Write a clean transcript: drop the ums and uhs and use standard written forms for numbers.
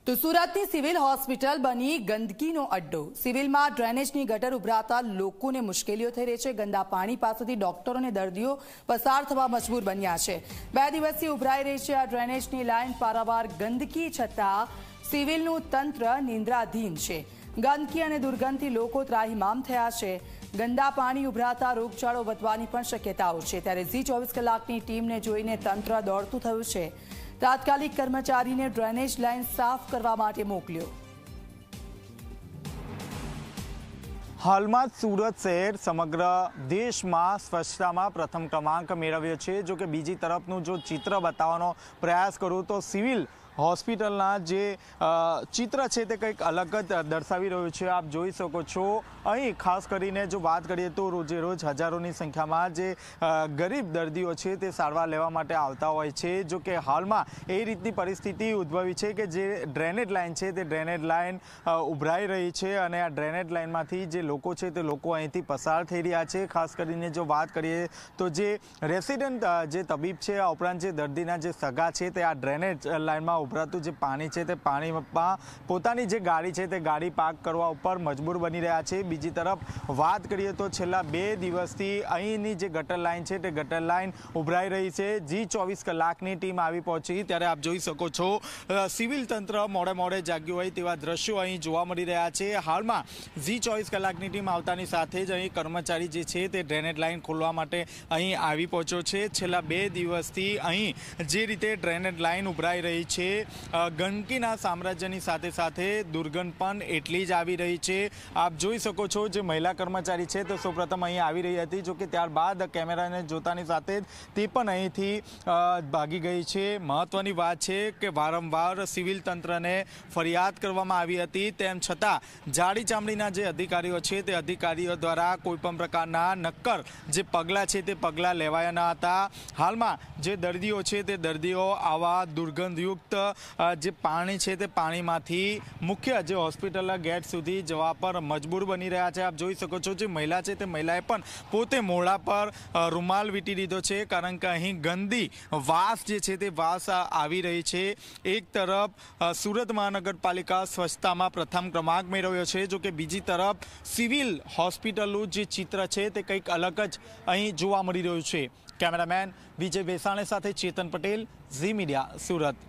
તો સુરતની civil hospital બની ગંદકીનો અડ્ડો। સિવિલમાં ડ્રેનેજની ગટર ઉભરાતા લોકોને મુશ્કેલીઓ થઈ રહી છે। ગંદા પાણી પાસેથી ડોક્ટરો અને દર્દીઓ પસાર થવા મજબૂર બન્યા છે। 2 દિવસથી ઉભરાઈ રહી છે આ ડ્રેનેજની લાઇન। પારાવાર ગંદકી છતાં સિવિલનું તંત્ર નિંદ્રાધીન છે। ગંદકી અને દુર્ગંધથી લોકો ત્રાહિમામ થયા છે। ગંદા પાણી ઉભરાતા રોગચાળો વધવાની પણ શક્યતાઓ છે। ત્યારે ઝી 24 કલાકની ટીમને જોઈને તંત્ર દોડતું થયું છે। તાત્કાલિક કર્મચારીને ડ્રેનેજ લાઇન સાફ કરવા માટે મોકલ્યો। હાલમાં સુરત શહેર સમગ્ર દેશમાં સ્વચ્છતામાં પ્રથમ ક્રમાંક મેળવ્યો છે। જો કે બીજી તરફનું જો ચિત્ર બતાવવાનો પ્રયાસ કરું તો સિવિલ હોસ્પિટલના જે ચિત્ર છે તે કંઈક અલગ જ દર્શાવી રહ્યું છે। આપ જોઈ શકો છો અહીં ખાસ કરીને જો વાત કરીએ તો રોજે રોજ હજારોની સંખ્યામાં જે ગરીબ દર્દીઓ છે તે સારવાર લેવા માટે આવતા હોય છે। જો કે હાલમાં એ રીતની પરિસ્થિતિ ઉદ્ભવી છે કે જે ડ્રેનેજ લાઇન છે તે ડ્રેનેજ લાઇન ઉભરાઈ રહી છે અને આ ડ્રેનેજ લાઇનમાંથી જે લોકો છે તે લોકો અહીંથી પસાર થઈ રહ્યા છે। ખાસ કરીને જો વાત કરીએ તો જે રેસિડેન્ટ જે તબીબ છે આ ઉપરાંત જે દર્દીના જે સગા છે તે આ ડ્રેનેજ લાઇનમાં ઉભરાતું જે પાણી છે તે પાણીમાં પોતાની જે ગાડી છે તે ગાડી પાર્ક કરવા ઉપર મજબૂર બની રહ્યા છે। બીજી તરફ વાત કરીએ તો છેલ્લા 2 દિવસથી અહીંની જે ગટર લાઇન છે તે ગટર લાઇન ઉભરાઈ રહી છે। જી 24 કલાકની ટીમ આવી પહોંચી ત્યારે આપ જોઈ શકો છો સિવિલ તંત્ર મોડે મોડે જાગ્યું હોય તેવા દ્રશ્યો અહીં જોવા મળી રહ્યા છે। હાલમાં જી 24 કલાકની ટીમ આવતાની સાથે જ અહીં કર્મચારી જે છે તે ડ્રેનેજ લાઇન ખોલવા માટે અહીં આવી પહોંચ્યો છે। છેલ્લા 2 દિવસથી અહીં જે રીતે ડ્રેનેજ લાઇન ઉભરાઈ રહી છે ગંદકીના સામ્રાજ્યની સાથે સાથે દુર્ગંધ પણ એટલી જ આવી રહી છે। આપ જોઈ શકો છો જે મહિલા કર્મચારી છે તો સૌપ્રથમ અહીં આવી રહી હતી, જો કે ત્યારબાદ કેમેરાને જોતાની સાથે જ તે પણ અહીંથી ભાગી ગઈ છે। મહત્વની વાત છે કે વારંવાર સિવિલ તંત્રને ફરિયાદ કરવામાં આવી હતી, તેમ છતાં જાડી ચામડીના જે અધિકારીઓ છે તે અધિકારીઓ દ્વારા કોઈપણ પ્રકારના નક્કર જે પગલાં છે તે પગલાં લેવાયા ન હતા। હાલમાં જે દર્દીઓ છે તે દર્દીઓ આવા દુર્ગંધયુક્ત જે પાણી છે તે પાણીમાંથી મુખ્ય જે હોસ્પિટલના ગેટ સુધી જવા પર મજબૂર બની રહ્યા છે। આપ જોઈ શકો છો જે મહિલા છે તે મહિલાએ પણ પોતે મોઢા પર રૂમાલ વીંટી દીધો છે, કારણ કે અહીં ગંદી વાસ જે છે તે વાસ આવી રહી છે। એક તરફ સુરત મહાનગરપાલિકા સ્વચ્છતામાં પ્રથમ ક્રમાંક મેળવ્યો છે, જો કે બીજી તરફ સિવિલ હોસ્પિટલનું જે ચિત્ર છે તે કંઈક અલગ જ અહીં જોવા મળી રહ્યું છે। કેમેરામેન વિજય બેસાણે સાથે ચેતન પટેલ, ઝી મીડિયા, સુરત।